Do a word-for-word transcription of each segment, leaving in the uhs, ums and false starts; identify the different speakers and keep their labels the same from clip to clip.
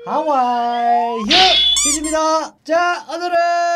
Speaker 1: 하와이 휴즈입니다. 자, 오늘은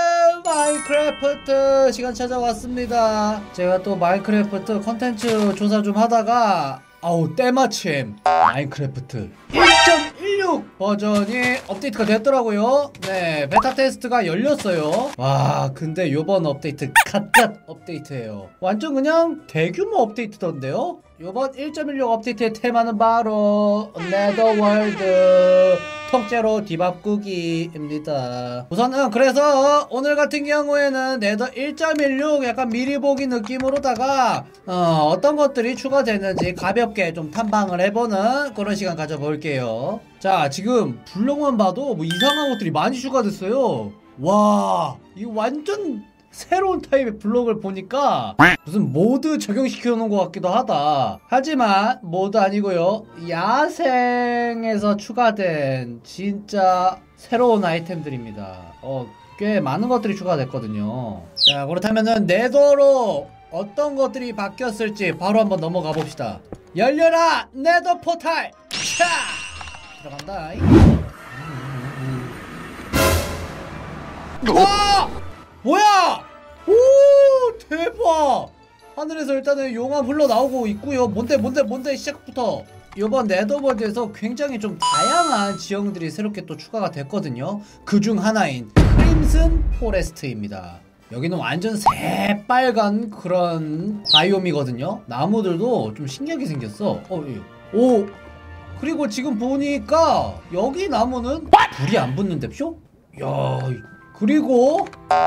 Speaker 1: 마인크래프트 시간 찾아왔습니다. 제가 또 마인크래프트 컨텐츠 조사 좀 하다가 아우 때마침 마인크래프트 일 점 일육 버전이 업데이트가 됐더라고요. 네, 베타 테스트가 열렸어요. 와, 근데 요번 업데이트 갓갓 업데이트예요. 완전 그냥 대규모 업데이트던데요. 요번 일 점 일육 업데이트의 테마는 바로 네더월드 통째로 디바꾸기입니다. 우선은 그래서 오늘 같은 경우에는 네더 일 점 일육 약간 미리 보기 느낌으로다가 어, 어떤 것들이 추가되는지 가볍게 좀 탐방을 해보는 그런 시간 가져볼게요. 자, 지금 블록만 봐도 뭐 이상한 것들이 많이 추가됐어요. 와, 이거 완전 새로운 타입의 블록을 보니까 무슨 모드 적용시켜 놓은 것 같기도 하다. 하지만 모드 아니고요, 야생에서 추가된 진짜 새로운 아이템들입니다. 어, 꽤 많은 것들이 추가됐거든요. 자, 그렇다면은 네더로 어떤 것들이 바뀌었을지 바로 한번 넘어가 봅시다. 열려라 네더 포탈! 차! 들어간다. 와! 뭐야! 오, 대박! 하늘에서 일단은 용암 흘러나오고 있고요. 뭔데 뭔데 뭔데 시작부터 이번 네더월드에서 굉장히 좀 다양한 지형들이 새롭게 또 추가가 됐거든요. 그중 하나인 크림슨 포레스트입니다. 여기는 완전 새빨간 그런 바이옴이거든요. 나무들도 좀 신기하게 생겼어. 어, 오, 그리고 지금 보니까 여기 나무는 불이 안 붙는데쇼? 야, 그리고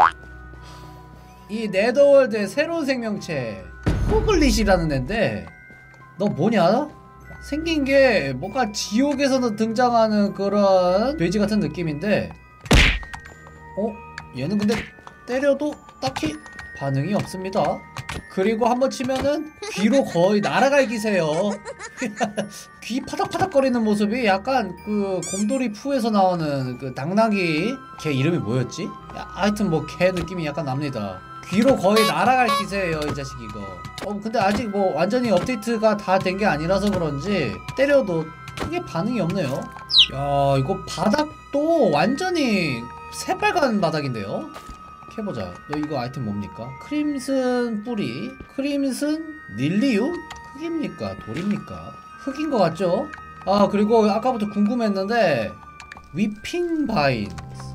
Speaker 1: 이 네더월드의 새로운 생명체 호글릿이라는 애인데, 너 뭐냐? 생긴 게 뭔가 지옥에서는 등장하는 그런 돼지 같은 느낌인데, 어? 얘는 근데 때려도 딱히 반응이 없습니다. 그리고 한번 치면은 귀로 거의 날아갈 기세요. 귀 파닥파닥거리는 모습이 약간 그 곰돌이 푸에서 나오는 그 당나귀 걔 이름이 뭐였지? 야, 하여튼 뭐 걔 느낌이 약간 납니다. 귀로 거의 날아갈 기세예요, 이 자식 이거. 어, 근데 아직 뭐 완전히 업데이트가 다 된 게 아니라서 그런지 때려도 크게 반응이 없네요. 야, 이거 바닥도 완전히 새빨간 바닥인데요. 해보자. 너 이거 아이템 뭡니까? 크림슨 뿌리, 크림슨 닐리움? 흙입니까? 돌입니까? 흙인 것 같죠? 아, 그리고 아까부터 궁금했는데 위핑 바인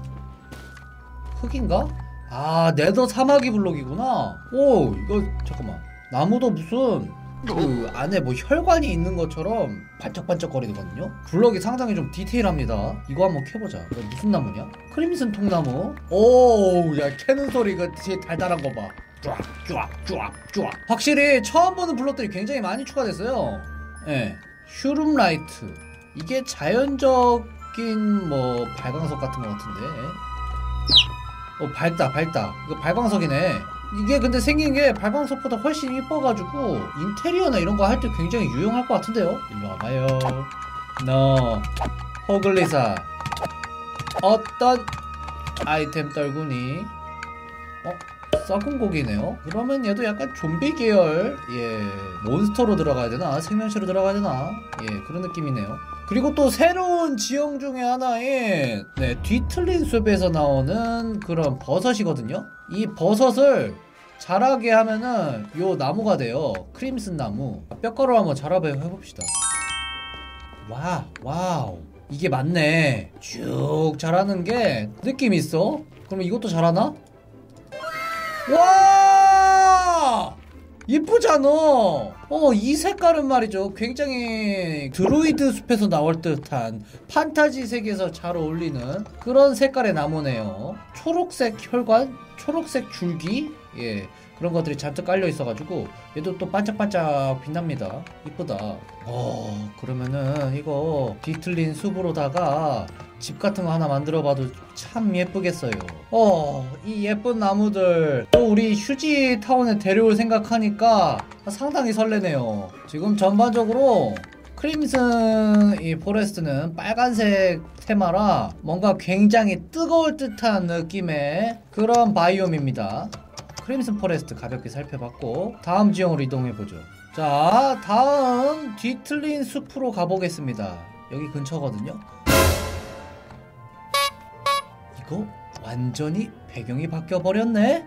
Speaker 1: 흙인가? 아, 네더 사마귀 블록이구나. 오, 이거 잠깐만, 나무도 무슨 그 안에 뭐 혈관이 있는 것처럼 반짝반짝거리거든요. 블럭이 상당히 좀 디테일합니다. 이거 한번 캐보자. 이거 무슨 나무냐? 크림슨 통나무. 오, 야, 캐는 소리 그 뒤에 달달한 거 봐. 쫙쫙쫙쫙. 확실히 처음 보는 블럭들이 굉장히 많이 추가됐어요. 예, 네. 슈룸라이트. 이게 자연적인 뭐 발광석 같은 거 같은데. 어, 밝다 밝다. 이거 발광석이네. 이게 근데 생긴 게 발광석보다 훨씬 이뻐가지고 인테리어나 이런 거 할 때 굉장히 유용할 것 같은데요? 일로 와봐요. 너 호글리사 어떤 아이템 떨구니? 어? 썩은 고기네요? 그러면 얘도 약간 좀비 계열, 예, 몬스터로 들어가야 되나? 생명체로 들어가야 되나? 예, 그런 느낌이네요. 그리고 또 새로운 지형 중에 하나인, 네, 뒤틀린 숲에서 나오는 그런 버섯이거든요. 이 버섯을 자라게 하면은 요 나무가 돼요. 크림슨 나무. 뼈가루 한번 자라봐 해봅시다. 와, 와우, 이게 맞네. 쭉 자라는 게 느낌 있어. 그럼 이것도 자라나? 와, 예쁘잖아. 어, 이 색깔은 말이죠, 굉장히 드로이드 숲에서 나올 듯한 판타지 세계에서 잘 어울리는 그런 색깔의 나무네요. 초록색 혈관, 초록색 줄기, 예, 그런 것들이 잔뜩 깔려 있어가지고 얘도 또 반짝반짝 빛납니다. 이쁘다. 어, 그러면은 이거 뒤틀린 숲으로다가 집 같은 거 하나 만들어봐도 참 예쁘겠어요. 어, 이 예쁜 나무들 또 우리 휴지 타운에 데려올 생각하니까 상당히 설레네요. 지금 전반적으로 크림슨 이 포레스트는 빨간색 테마라 뭔가 굉장히 뜨거울 듯한 느낌의 그런 바이옴입니다. 크림슨 포레스트 가볍게 살펴봤고, 다음 지형으로 이동해보죠. 자, 다음 뒤틀린 숲으로 가보겠습니다. 여기 근처거든요. 이거 완전히 배경이 바뀌어버렸네?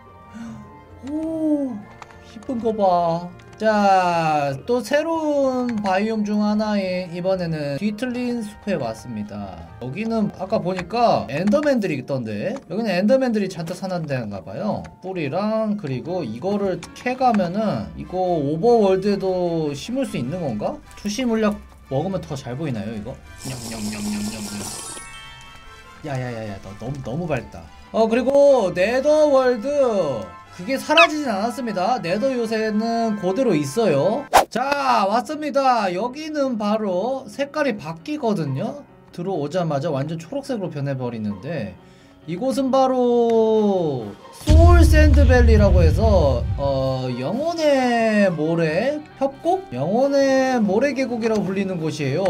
Speaker 1: 오, 이쁜 거 봐. 자, 또 새로운 바이옴 중 하나인 이번에는 뒤틀린 숲에 왔습니다. 여기는 아까 보니까 엔더맨들이 있던데, 여기는 엔더맨들이 잔뜩 사는 데인가봐요. 뿌리랑, 그리고 이거를 캐가면은 이거 오버월드에도 심을 수 있는 건가? 투시 물약 먹으면 더 잘 보이나요 이거? 냠냠냠냠냠냠. 야야야야, 너 너무 너무 밝다. 어, 그리고 네더월드 그게 사라지진 않았습니다. 네더 요새는 그대로 있어요. 자, 왔습니다. 여기는 바로 색깔이 바뀌거든요. 들어오자마자 완전 초록색으로 변해버리는데, 이곳은 바로 소울 샌드밸리라고 해서 어, 영혼의 모래 협곡? 영혼의 모래 계곡이라고 불리는 곳이에요.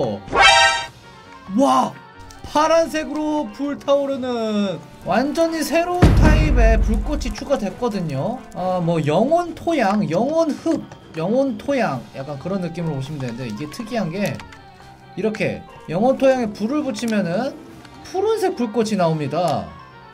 Speaker 1: 와! 파란색으로 불타오르는 완전히 새로운 타입의 불꽃이 추가됐거든요. 어, 뭐 영혼 토양, 영혼 흙, 영혼 토양 약간 그런 느낌으로 보시면 되는데, 이게 특이한 게 이렇게 영혼 토양에 불을 붙이면은 푸른색 불꽃이 나옵니다.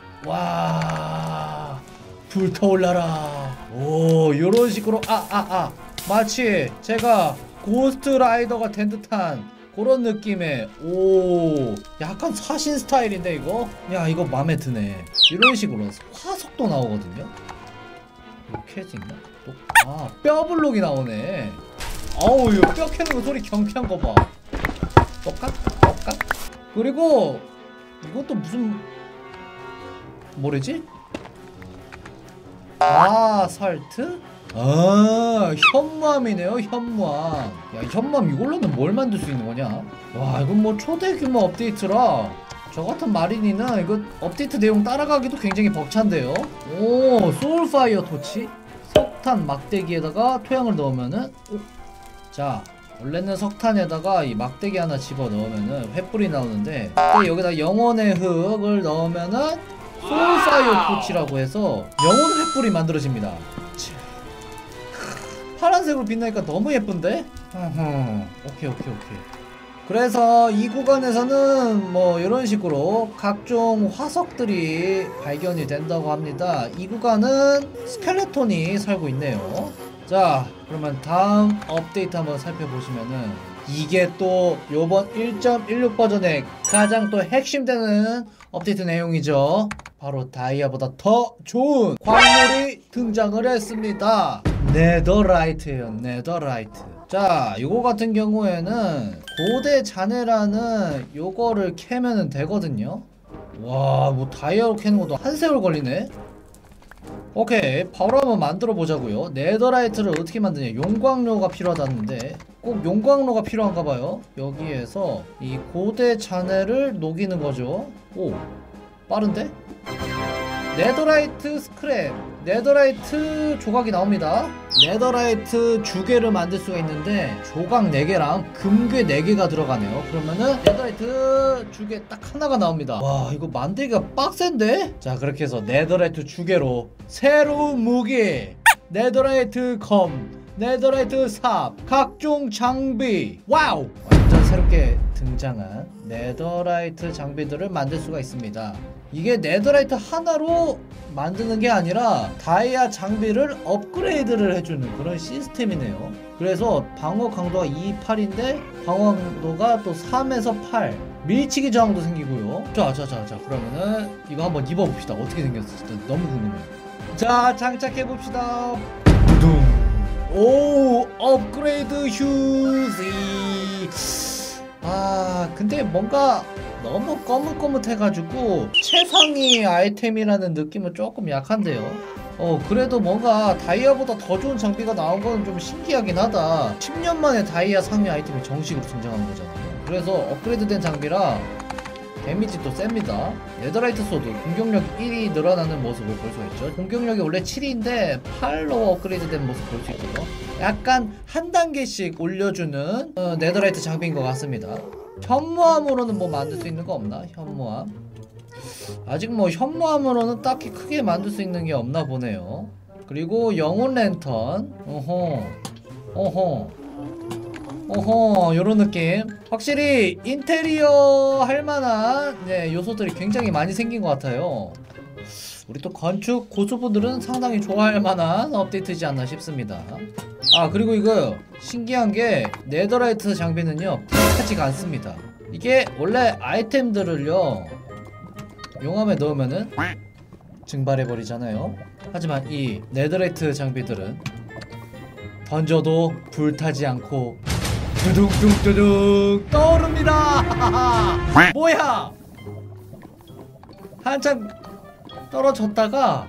Speaker 1: 와, 불타올라라. 오, 요런 식으로 아 아 아 마치 제가 고스트 라이더가 된 듯한 그런 느낌의, 오, 약간 사신 스타일인데 이거? 야, 이거 맘에 드네. 이런 식으로 화석도 나오거든요. 이렇게 해진다. 또, 아, 뼈블록이 나오네. 아우, 이거 뼈 캐는 거 소리 경쾌한 거 봐. 똑같? 똑같? 그리고 이것도 무슨 뭐래지? 아살트? 아, 현무암이네요. 현무암. 야, 현무암 이걸로는 뭘 만들 수 있는 거냐? 와, 이건 뭐 초대 규모 업데이트라 저 같은 마린이는 이거 업데이트 내용 따라가기도 굉장히 벅찬데요. 오, 소울파이어 토치? 석탄 막대기에다가 토양을 넣으면은, 오, 자, 원래는 석탄에다가 이 막대기 하나 집어 넣으면은 횃불이 나오는데, 또 여기다 영혼의 흙을 넣으면은 소울파이어 토치라고 해서 영혼 횃불이 만들어집니다. 파란색으로 빛나니까 너무 예쁜데? 어허, 오케이 오케이 오케이. 그래서 이 구간에서는 뭐 이런 식으로 각종 화석들이 발견이 된다고 합니다. 이 구간은 스켈레톤이 살고 있네요. 자, 그러면 다음 업데이트 한번 살펴보시면은, 이게 또 요번 일 점 일육 버전의 가장 또 핵심되는 업데이트 내용이죠. 바로 다이아보다 더 좋은 광물이 등장을 했습니다. 네더라이트예요. 네더라이트. 자, 요거 같은 경우에는 고대 잔해라는 요거를 캐면은 되거든요. 와, 뭐 다이아로 캐는 것도 한 세월 걸리네. 오케이, 바로 한번 만들어 보자고요. 네더라이트를 어떻게 만드냐? 용광로가 필요하다는데 꼭 용광로가 필요한가 봐요. 여기에서 이 고대 잔해를 녹이는 거죠. 오, 빠른데? 네더라이트 스크랩, 네더라이트 조각이 나옵니다. 네더라이트 주괴를 만들 수가 있는데 조각 네 개랑 금괴 네 개가 들어가네요. 그러면은 네더라이트 주괴 딱 하나가 나옵니다. 와, 이거 만들기가 빡센데? 자, 그렇게 해서 네더라이트 주괴로 새로운 무기, 네더라이트 검, 네더라이트 삽, 각종 장비, 와우! 완전 새롭게 등장한 네더라이트 장비들을 만들 수가 있습니다. 이게 네더라이트 하나로 만드는 게 아니라 다이아 장비를 업그레이드를 해주는 그런 시스템이네요. 그래서 방어 강도가 이, 팔인데 방어 강도가 또 삼에서 팔, 밀치기 저항도 생기고요. 자, 자, 자, 자, 그러면은 이거 한번 입어봅시다. 어떻게 생겼을지 진짜 너무 궁금해요. 자, 장착해봅시다. 두둥. 오, 업그레이드 휴지. 아, 근데 뭔가 너무 거뭇거뭇해가지고 최상위 아이템이라는 느낌은 조금 약한데요. 어, 그래도 뭔가 다이아보다 더 좋은 장비가 나온 건 좀 신기하긴 하다. 십 년 만에 다이아 상위 아이템이 정식으로 등장한 거잖아요. 그래서 업그레이드된 장비라 데미지도 셉니다. 네더라이트 소드 공격력 일이 늘어나는 모습을 볼 수가 있죠. 공격력이 원래 칠인데 팔로 업그레이드된 모습 볼 수 있고요. 약간 한 단계씩 올려주는 어, 네더라이트 장비인 것 같습니다. 현무암으로는 뭐 만들 수 있는 거 없나? 현무암 아직 뭐 현무암으로는 딱히 크게 만들 수 있는 게 없나 보네요. 그리고 영혼 랜턴, 어허 어허 어허, 요런 느낌. 확실히 인테리어 할만한 네, 요소들이 굉장히 많이 생긴 것 같아요. 우리 또 건축 고수분들은 상당히 좋아할 만한 업데이트지 않나 싶습니다. 아, 그리고 이거 신기한 게 네더라이트 장비는요 불타지가 않습니다. 이게 원래 아이템들을요 용암에 넣으면은 증발해버리잖아요. 하지만 이 네더라이트 장비들은 던져도 불타지 않고 두둥둥두둥 떠오릅니다. 뭐야, 한참 떨어졌다가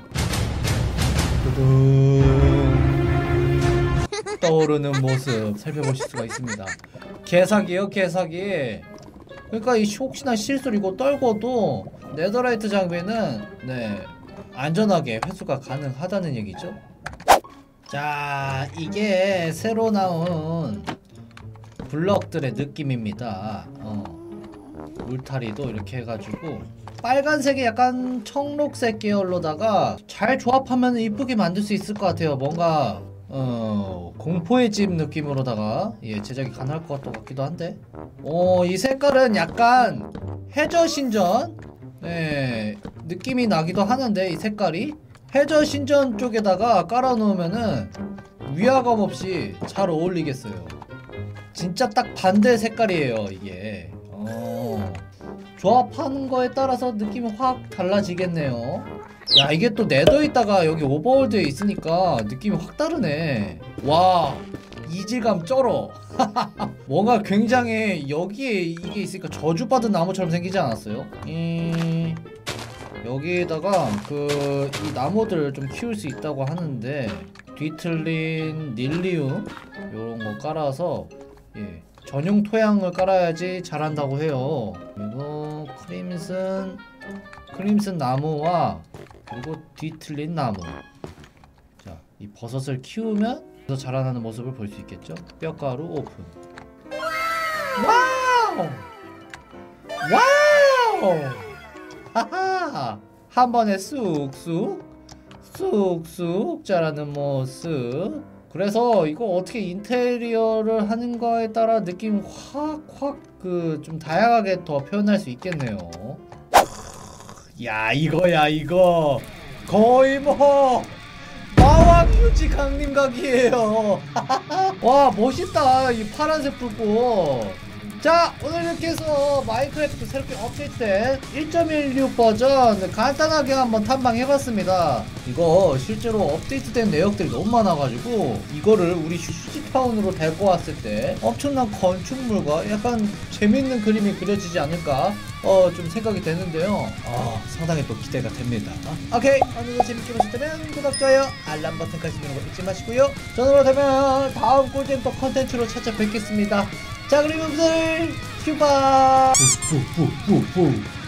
Speaker 1: 두둥 떠오르는 모습 살펴보실 수가 있습니다. 개사기예요, 개사기. 그러니까 이 혹시나 실수로 이거 떨궈도 네더라이트 장비는 네 안전하게 회수가 가능하다는 얘기죠. 자, 이게 새로 나온 블럭들의 느낌입니다. 어. 울타리도 이렇게 해가지고 빨간색이 약간 청록색 계열로다가 잘 조합하면 이쁘게 만들 수 있을 것 같아요. 뭔가 어 공포의 집 느낌으로다가 예 제작이 가능할 것 같기도 한데, 어 이 색깔은 약간 해저 신전 예 느낌이 나기도 하는데, 이 색깔이 해저 신전 쪽에다가 깔아 놓으면은 위화감 없이 잘 어울리겠어요. 진짜 딱 반대 색깔이에요 이게. 어 조합하는 거에 따라서 느낌이 확 달라지겠네요. 야, 이게 또 네더에 있다가 여기 오버월드에 있으니까 느낌이 확 다르네. 와, 이질감 쩔어. 뭔가 굉장히 여기에 이게 있으니까 저주받은 나무처럼 생기지 않았어요? 이... 여기에다가 그 이 나무들을 좀 키울 수 있다고 하는데, 뒤틀린 닐리움 요런 거 깔아서 예 전용 토양을 깔아야지 자란다고 해요. 그리고 크림슨 크림슨 나무와 그리고 뒤틀린 나무. 자, 이 버섯을 키우면 더 자라나는 모습을 볼 수 있겠죠. 뼈가루 오픈. 와우! 와우! 하하! 한 번에 쑥쑥 쑥쑥 자라는 모습. 그래서 이거 어떻게 인테리어를 하는 거에 따라 느낌 확 확 그 좀 다양하게 더 표현할 수 있겠네요. 야, 이거야 이거 거의 뭐 마왕유지 강림각이에요. 와, 멋있다 이 파란색 불꽃. 자, 오늘 이렇게 해서 마인크래프트 새롭게 업데이트된 일 점 일육 버전 간단하게 한번 탐방해봤습니다. 이거 실제로 업데이트된 내역들이 너무 많아가지고 이거를 우리 휴지타운으로 데리고 왔을 때 엄청난 건축물과 약간 재밌는 그림이 그려지지 않을까 어 좀 생각이 되는데요. 아, 상당히 또 기대가 됩니다. 오케이, 오늘도 재밌게 보셨다면 구독, 좋아요, 알람 버튼까지 누르는 거 잊지 마시고요. 저는 그렇다면 다음 꿀잼 또 컨텐츠로 찾아뵙겠습니다. 자, 그럼 여러분들 슈바 뿌뿌뿌뿌뿌